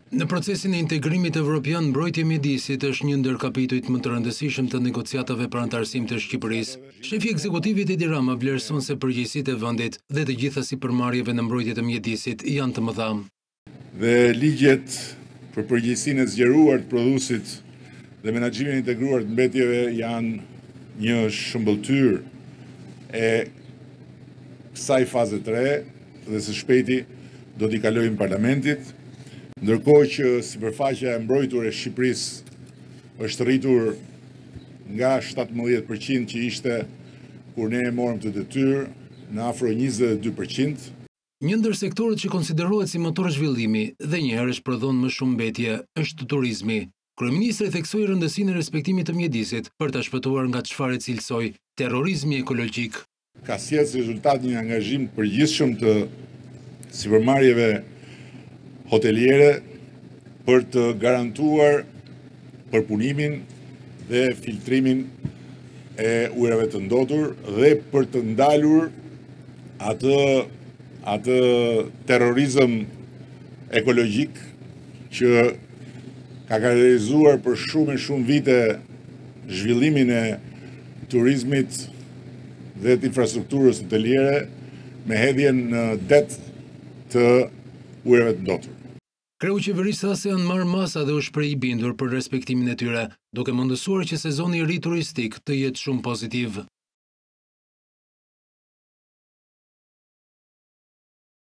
Në procesin e integrimit evropian, mbrojtja e mjedisit është një ndër kapitujt më të rëndësishëm të negociatave për antarësim të Shqipërisë. Shefi ekzekutivit Edi Rama vlerëson se përgjegjësitë e vendit dhe të gjitha sipërmarrjeve në mbrojtje të mjedisit janë të mëdha. Dhe ligjet për përgjegjësinë e zgjeruar të prodhuesit dhe menaxhimin e integruar të mbetjeve janë një shëmbëltyr e kësaj faze 3 dhe së shpejti do t'i kalojmë parlamentit. Ndërkohë që sipërfaqja e mbrojtur e Shqipërisë është rritur nga 17% që ishte kur ne e morëm të detyrë në afro 22%. Një ndër sektorët që konsiderohet si motor zhvillimi dhe njëherë shpërndon më shumë mbetje është turizmi. Kryeministri theksoi rëndësinë e respektimit të mjedisit për ta shpëtuar nga çfarë cilësoi terrorizmi ekologjik. Ka sjellë si rezultat një angazhim të përgjithshëm të sipërmarrjeve hoteliere për të garantuar përpunimin dhe filtrimin e ujrave të ndotur dhe për të ndalur atë terrorizëm ekologjik që ka karakterizuar për shumë vite zhvillimin e turizmit dhe të infrastrukturës hoteliere me hedhjen në det të ujrave të ndotur. Kreu qeverisë tha se janë marrë masa dhe u shpreh i bindur për respektimin e tyre, duke mundësuar që sezoni i ri turistik të jetë shumë pozitiv.